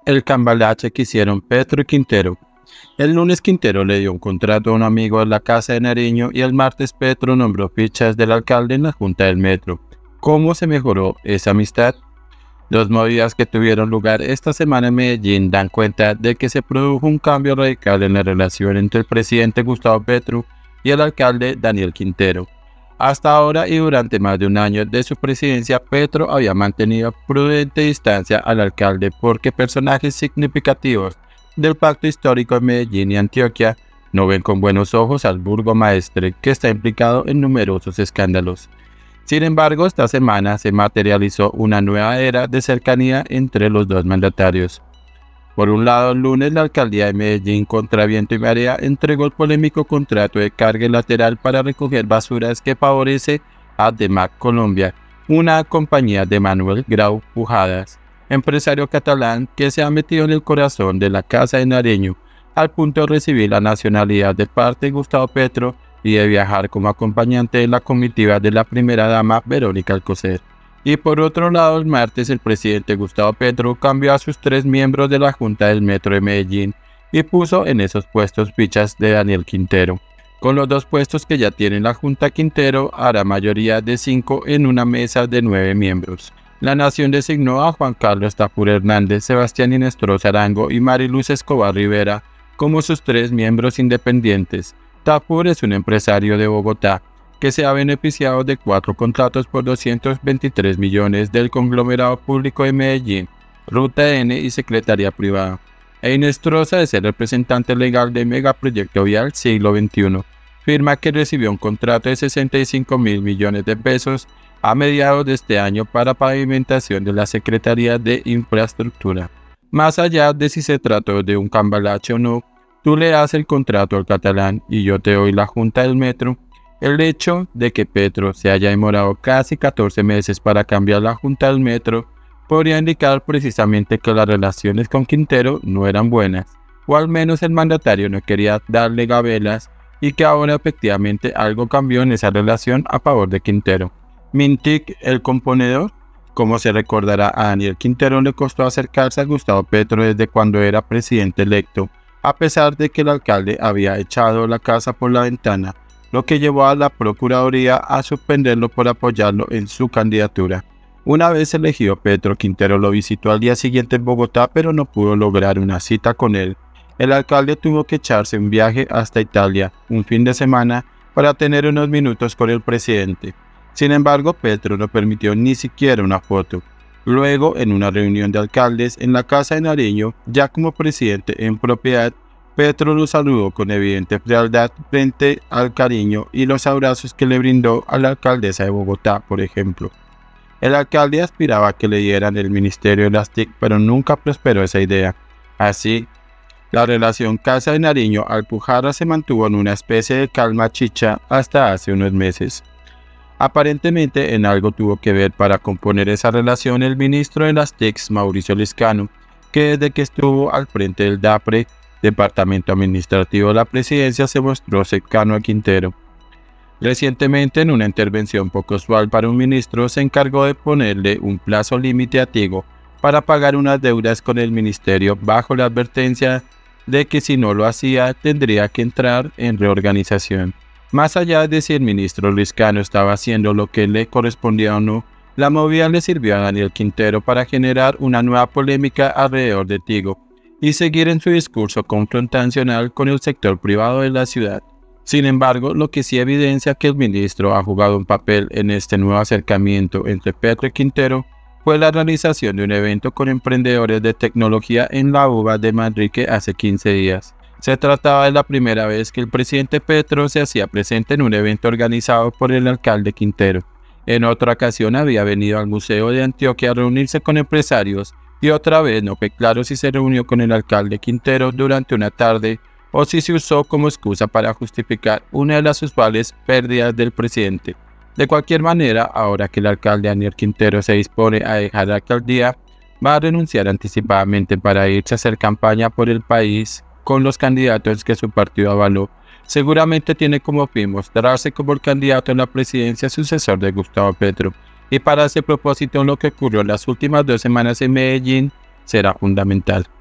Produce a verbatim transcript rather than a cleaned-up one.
El cambalache que hicieron Petro y Quintero. El lunes Quintero le dio un contrato a un amigo en la Casa de Nariño y el martes Petro nombró fichas del alcalde en la Junta del Metro. ¿Cómo se mejoró esa amistad? Dos movidas que tuvieron lugar esta semana en Medellín dan cuenta de que se produjo un cambio radical en la relación entre el presidente Gustavo Petro y el alcalde Daniel Quintero. Hasta ahora y durante más de un año de su presidencia, Petro había mantenido prudente distancia al alcalde porque personajes significativos del pacto histórico en Medellín y Antioquia no ven con buenos ojos al burgomaestre que está implicado en numerosos escándalos. Sin embargo, esta semana se materializó una nueva era de cercanía entre los dos mandatarios. Por un lado, el lunes la alcaldía de Medellín, contra viento y marea, entregó el polémico contrato de carga lateral para recoger basuras que favorece a Demac Colombia, una compañía de Manuel Grau Pujadas, empresario catalán que se ha metido en el corazón de la Casa de Nariño, al punto de recibir la nacionalidad de parte de Gustavo Petro y de viajar como acompañante de la comitiva de la primera dama Verónica Alcocer. Y por otro lado, el martes el presidente Gustavo Petro cambió a sus tres miembros de la Junta del Metro de Medellín y puso en esos puestos fichas de Daniel Quintero. Con los dos puestos que ya tiene la Junta, Quintero hará mayoría de cinco en una mesa de nueve miembros. La Nación designó a Juan Carlos Tapur Hernández, Sebastián Inestrosa Arango y Mariluz Escobar Rivera como sus tres miembros independientes. Tapur es un empresario de Bogotá que se ha beneficiado de cuatro contratos por doscientos veintitrés millones del conglomerado público de Medellín, Ruta N y Secretaría Privada. E Inestrosa es el representante legal de Megaproyecto Vial Siglo veintiuno, firma que recibió un contrato de sesenta y cinco mil millones de pesos a mediados de este año para pavimentación de la Secretaría de Infraestructura. Más allá de si se trató de un cambalache o no, tú le das el contrato al catalán y yo te doy la Junta del Metro. El hecho de que Petro se haya demorado casi catorce meses para cambiar la Junta del Metro podría indicar precisamente que las relaciones con Quintero no eran buenas, o al menos el mandatario no quería darle gabelas y que ahora efectivamente algo cambió en esa relación a favor de Quintero. Mintic, el componedor. Como se recordará, a Daniel Quintero le costó acercarse a Gustavo Petro desde cuando era presidente electo, a pesar de que el alcalde había echado la casa por la ventana, lo que llevó a la Procuraduría a suspenderlo por apoyarlo en su candidatura. Una vez elegido, Petro, Quintero lo visitó al día siguiente en Bogotá, pero no pudo lograr una cita con él. El alcalde tuvo que echarse un viaje hasta Italia, un fin de semana, para tener unos minutos con el presidente. Sin embargo, Petro no permitió ni siquiera una foto. Luego, en una reunión de alcaldes en la Casa de Nariño, ya como presidente en propiedad, Petro lo saludó con evidente frialdad frente al cariño y los abrazos que le brindó a la alcaldesa de Bogotá, por ejemplo. El alcalde aspiraba a que le dieran el ministerio de las T I C, pero nunca prosperó esa idea. Así, la relación Casa de Nariño-Alpujarra se mantuvo en una especie de calma chicha hasta hace unos meses. Aparentemente, en algo tuvo que ver para componer esa relación el ministro de las T I C, Mauricio Liscano, que desde que estuvo al frente del DAPRE, Departamento Administrativo de la Presidencia, se mostró cercano a Quintero. Recientemente, en una intervención poco usual para un ministro, se encargó de ponerle un plazo límite a Tigo para pagar unas deudas con el ministerio bajo la advertencia de que si no lo hacía tendría que entrar en reorganización. Más allá de si el ministro Liscano estaba haciendo lo que le correspondía o no, la movida le sirvió a Daniel Quintero para generar una nueva polémica alrededor de Tigo y seguir en su discurso confrontacional con el sector privado de la ciudad. Sin embargo, lo que sí evidencia que el ministro ha jugado un papel en este nuevo acercamiento entre Petro y Quintero fue la realización de un evento con emprendedores de tecnología en la U B A de Manrique hace quince días. Se trataba de la primera vez que el presidente Petro se hacía presente en un evento organizado por el alcalde Quintero. En otra ocasión había venido al Museo de Antioquia a reunirse con empresarios y otra vez no fue claro si se reunió con el alcalde Quintero durante una tarde o si se usó como excusa para justificar una de las usuales pérdidas del presidente. De cualquier manera, ahora que el alcalde Daniel Quintero se dispone a dejar la alcaldía, va a renunciar anticipadamente para irse a hacer campaña por el país con los candidatos que su partido avaló. Seguramente tiene como fin mostrarse como el candidato a la presidencia sucesor de Gustavo Petro. Y para ese propósito, lo que ocurrió en las últimas dos semanas en Medellín será fundamental.